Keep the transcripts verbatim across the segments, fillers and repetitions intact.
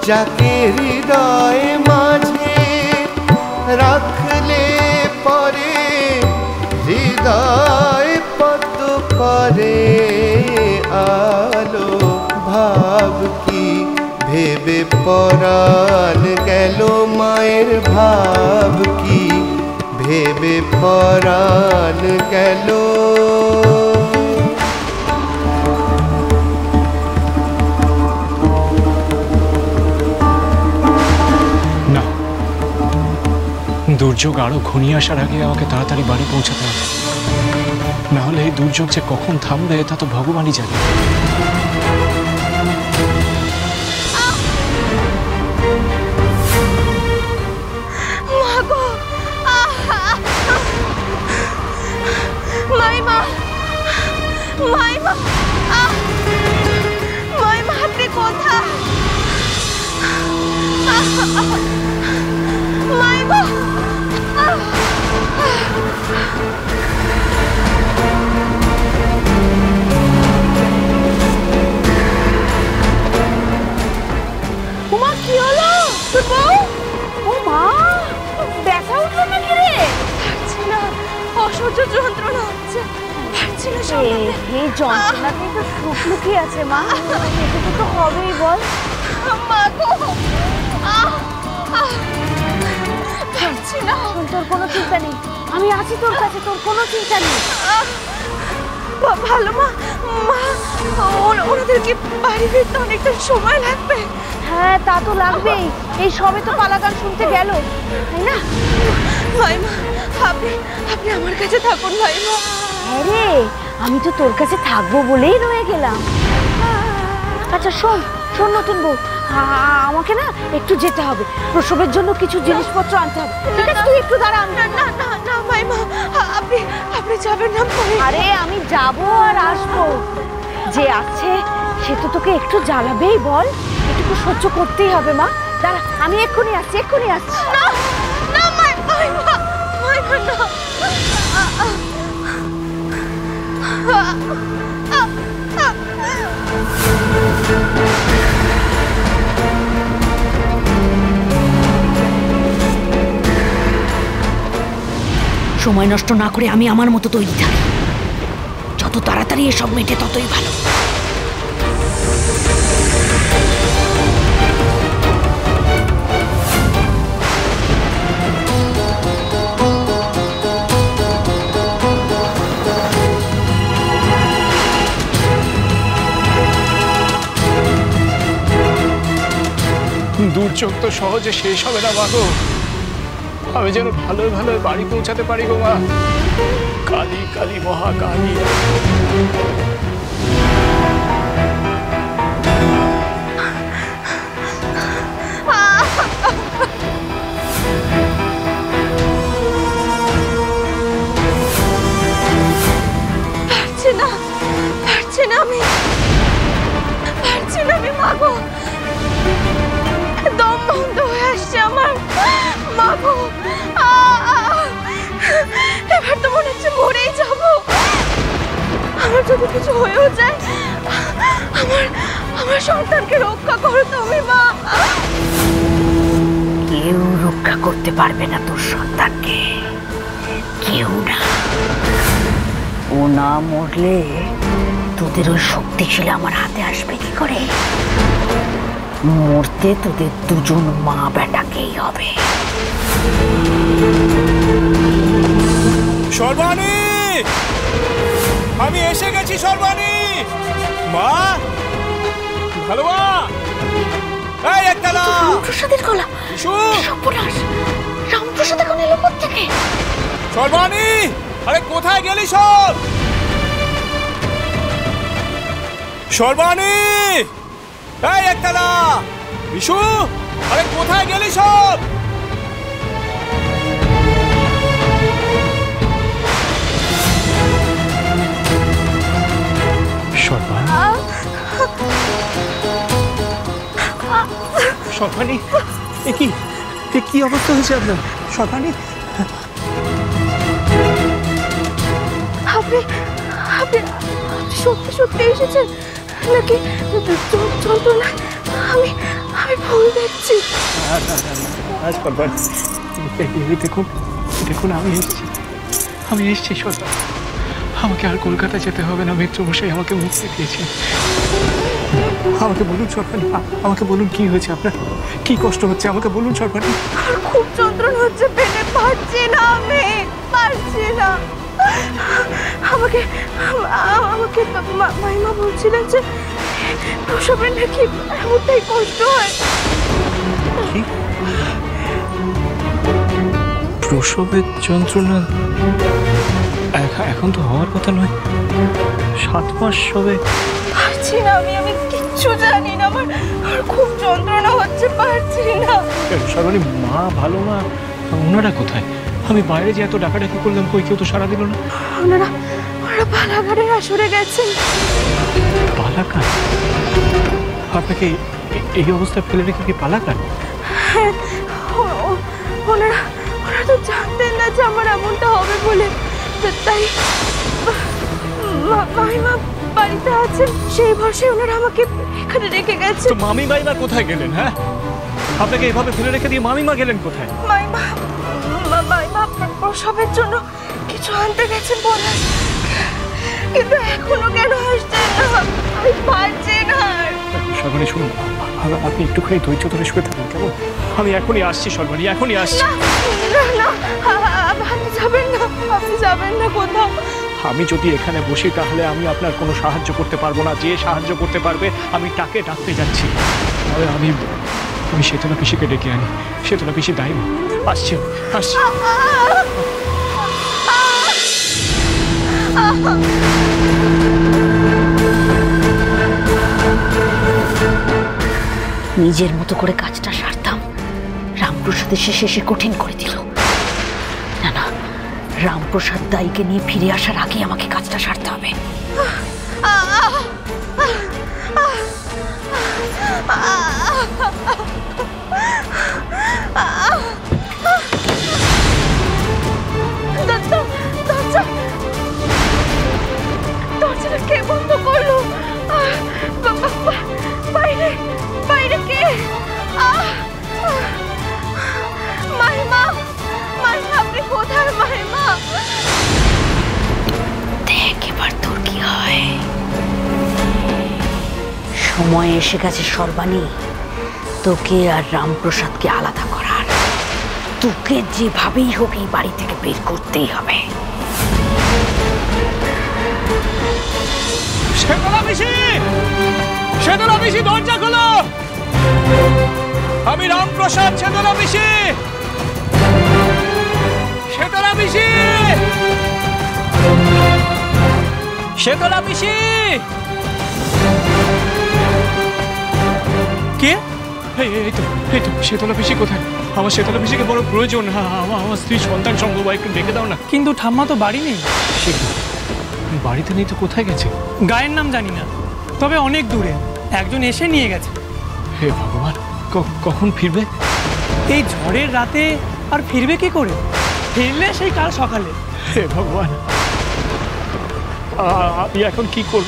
যাকে হৃদয় মাঝে রাখলে পরে হৃদয় পদ্ম করে আলো। ভাব কি ভেবে পরাণ গেল মায়ের, ভাব কি ভেবে পরাণ গেল। না, দুর্যোগ আরো ঘনিয়ে আসার আগে আমাকে তাড়াতাড়ি বাড়ি পৌঁছাতে হবে, না হলে এই দুর্যোগ যে কখন থামবে তা তো ভগবানই জানে। মাইমা, মাইমা, মাইমা আপনি কোথায়? মাইমা, উমা কি হলো তোর বউ? ও মা, ব্যথা উঠলো নাকি রে? পারছি না, অসহ্য যন্ত্রণা হচ্ছে, পারছি না সামলাতে। এই যন্ত্রণাতে তো সুখ লুকিয়ে আছে মা, এটা তো হবেই বল। মা গো, পারছি না। তোর কোনো চিন্তা নেই, আমি আছি তোর কাছে, তোর কোনো চিন্তা নেই। ভালো মা, মা ওনাদেরকে বাড়ি ফিরতে অনেকটা সময় লাগবে। হ্যাঁ তা তো লাগবেই, এই সবে তো পালাগান শুনতে গেল, তাই না? ভাইমা আপনি আপনি আমার কাছে থাকুন ভাইমা। হ্যাঁ রে, আমি তো তোর কাছে থাকবো বলেই রয়ে গেলাম। আচ্ছা শোন শোন নতুন বউ, আমাকে না একটু যেতে হবে, প্রসবের জন্য কিছু জিনিসপত্র আনতে হবে, ঠিক আছে? তুই একটু দাঁড়া। না না না না ভাইমা, আপনি আপনি যাবেন না। আরে আমি যাবো আর আসবো, যে আছে সে তো তোকে একটু জ্বালাবেই বল, এটুকু সহ্য করতেই হবে। মা দাঁড়া, আমি এক্ষুনি আসছি, এক্ষুনি আসছি। না না মাইমা, মাইমা না। সময় নষ্ট না করে আমি আমার মতো তৈরি থাকি, যত তাড়াতাড়ি এসব মেটে ততই ভালো। দুর্যোগ তো সহজে শেষ হবে না মা গো, আমি যেন ভালো ভালো বাড়ি পৌঁছাতে পারি গো মা। কালী কালী মহাকালী, পারছি না, পারছি না আমি, পারছি না আমি মা গো, দম বন্ধ হয়ে আসছে আমার মা গো। এবার তো মনে হচ্ছে মরেই যাবো। আমার যদি কিছু হয়েও যায়, আমার আমার সন্তানকে রক্ষা করো তুমি মা। কেউ রক্ষা করতে পারবে না তোর সন্তানকে, কেউ না। ও না মরলে তোদের ওই শক্তিশালী আমার হাতে আসবে কি করে? মরতে তোদের দুজন মা বেটাকেই হবে। সর্বাণী, আমি এসে গেছি সর্বাণী। মা ভালো মা, এই একটা না রামপ্রসাদের গলা। সর্বনাশ, রামপ্রসাদ এখন এলো কোত্থেকে? সর্বাণী, আরে কোথায় গেলি সব? সর্বাণী, এই একটা না বিশু, আরে কোথায় গেলি সব? সর্বাণী, এ কি কি অবস্থা হয়েছে আপনার সর্বাণী? আপনি আপনি সত্যি সত্যি এসেছেন নাকি যন্ত্রণায় আমি আমি আমি ভুল দেখছি। দেখুন দেখুন আমি এসেছি, আমি এসেছি সরকার। আমাকে আর কলকাতা যেতে হবে না, মিত্রমশাই আমাকে মুক্তি দিয়েছেন। আমাকে বলুন সরকার, আমাকে বলুন কি হয়েছে আপনার, কি কষ্ট হচ্ছে আমাকে বলুন সরকার। আর খুব যন্ত্রণা হচ্ছে, পেটে পারছি না, আমি পারছি না। আমাকে আমাকে মাইমা বলছিলেন যে প্রসবের নাকি এমনটাই কষ্ট হয়। প্রসবের যন্ত্রণা এখন তো হওয়ার কথা নয়, সাত মাস সবে। পারছি না আমি, আমি কিচ্ছু জানি না, আমার আর খুব যন্ত্রণা হচ্ছে, পারছি না। সর্বাণী, মা ভালো মা ওনারা কোথায়? আমি বাইরে যে এত ডাকাডাকি করলাম, কই কেউ তো সাড়া দিল না। ওনারা ওরা পালাঘাটের আসরে গেছেন। পালাঘাট? আপনাকে এই অবস্থায় ফেলে রেখে কি পালাঘাট? হ্যাঁ, ওনারা ওরা তো জানতেন না যে আমার এমনটা হবে বলে, তাই মামিমা বাড়িতে আছেন সেই ভরসে ওনারা আমাকে এখানে রেখে গেছে। তো মামি মাইমা কোথায় গেলেন? হ্যাঁ, আপনাকে এভাবে ফেলে রেখে দিয়ে মামিমা গেলেন কোথায়? মাইমা মাইমা প্রসবের জন্য কিছু আনতে গেছেন বলে, কিন্তু এখনো কেন আসছেন না? আমি পারছি না। সর্বাণী শুনুন, আপনি একটুখানি ধৈর্য ধরে শুয়ে থাকুন কেমন? আমি এখনই আসছি সর্বাণী, এখনই আসছি। না না, আপনি যাবেন না, আপনি যাবেন না কোথাও। আমি যদি এখানে বসি তাহলে আমি আপনার কোনো সাহায্য করতে পারবো না। যে সাহায্য করতে পারবে আমি তাকে ডাকতে যাচ্ছি। তবে আমি আমি শেতলা পিসিকে ডেকে আনি। শেতলা পিসি দায়ী, আসছি আসছি। নিজের মতো করে কাজটা সারতাম, রামপ্রসাদ এসে শেষে কঠিন করে দিল। না না, রামপ্রসাদ দাইকে নিয়ে ফিরে আসার আগে আমাকে কাজটা সারতে হবে। দরজাটা কে বন্ধ করলো? বাইরে বাইরে কে? মাইমা মাইমা, আপনি কোথায় মাইমা? দেখ এবার তোর কি হয়। সময় এসে গেছে সর্বাণী, তোকে আর রামপ্রসাদকে আলাদা করার। তোকে যেভাবেই হোক এই বাড়ি থেকে বের করতেই হবে। শেতলা পিসি, শেতলা পিসি দরজা খোলো। আমি রামপ্রসাদ, শেতলা পিসি, শেতলা পিসি, শেতলা পিসি। কে? এই তো এই তো শেতলা পিসি কোথায়? আমার শেতলা পিসিকে বড় প্রয়োজন। আমার স্ত্রী সন্তান সম্ভব, একটু ডেকে দাও না। কিন্তু ঠাম্মা তো বাড়ি নেই। বাড়িতে নেই তো কোথায় গেছে? গায়ের নাম জানি না, তবে অনেক দূরে একজন এসে নিয়ে গেছে। হে ভগবান, কখন ফিরবে? এই ঝড়ের রাতে আর ফিরবে কি করে? ফিরলে সেই কাল সকালে। হে ভগবান, আমি এখন কি করব?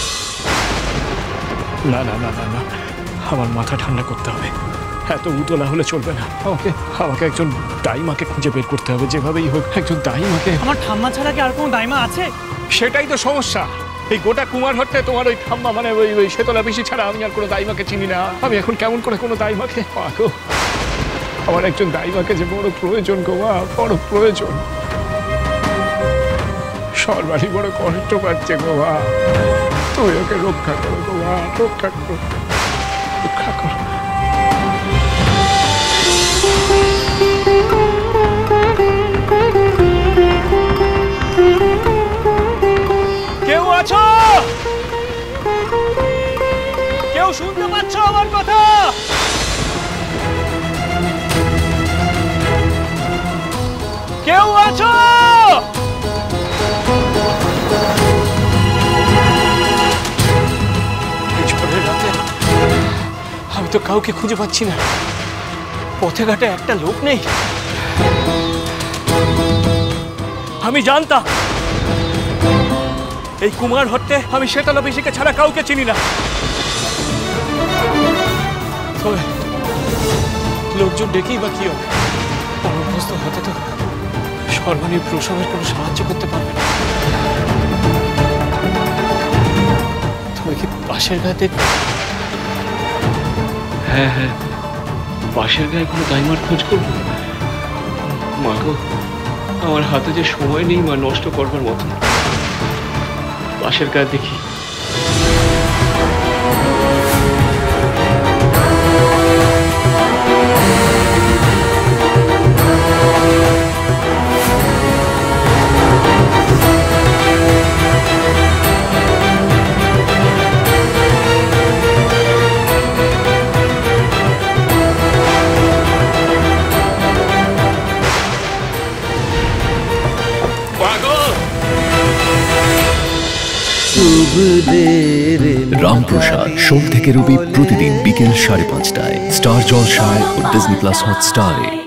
না না না না না, আমার মাথা ঠান্ডা করতে হবে। এত উতলা হলে চলবে না। আমাকে আমাকে একজন দাইমাকে খুঁজে বের করতে হবে, যেভাবেই হোক একজন দাইমাকে। আমার ঠাম্মা ছাড়া কি আর কোনো দাইমা আছে? সেটাই তো সমস্যা। এই গোটা কুমার হট্টে তোমার ওই ঠাম্মা মানে ওই ওই শেতলা পিসি ছাড়া আমি আর কোনো দাইমাকে চিনি না। আমি এখন কেমন করে কোনো দাইমাকে পাবো? আমার একজন দাইমাকে যে বড় প্রয়োজন গো মা, বড় প্রয়োজন। সর্বাণী বড় কষ্ট পাচ্ছে গো মা, তুই ওকে রক্ষা করো গো মা, রক্ষা করো, রক্ষা করো। কেউ আছো? কেউ শুনতে পাচ্ছ আমার কথা? কেউ আছো? আমি তো কাউকে খুঁজে পাচ্ছি না, পথে ঘাটে একটা লোক নেই। আমি জানতাম এই কুমার হট্টে আমি শেতলা পিসিকে ছাড়া কাউকে চিনি না। তবে লোকজন ডেকেই বা কি হবে? অনভ্যস্ত হতে তো সর্বাণীর প্রসবের কোনো সাহায্য করতে পারবে না। তবে কি পাশের গাতে? হ্যাঁ হ্যাঁ, পাশের গায়ে কোনো দাইমার খোঁজ করবো। মা গো, আমার হাতে যে সময় নেই মা নষ্ট করবার মতো। পাশের গায়ে দেখি। রামপ্রসাদ সোম থেকে রবি প্রতিদিন বিকেল সাড়ে পাঁচটায় স্টার জলসায় ও ডিজনি প্লাস হটস্টারে।